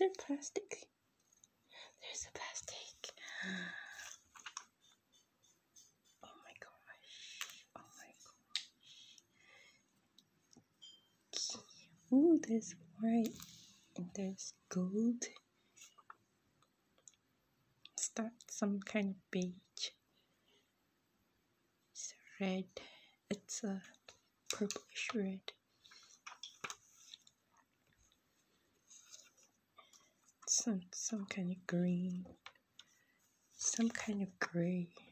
there plastic? There's a plastic. Oh my gosh. Oh my gosh. Ooh, there's white and there's gold. It's not some kind of beige. It's red. It's a purplish red. Some kind of green. Some kind of gray.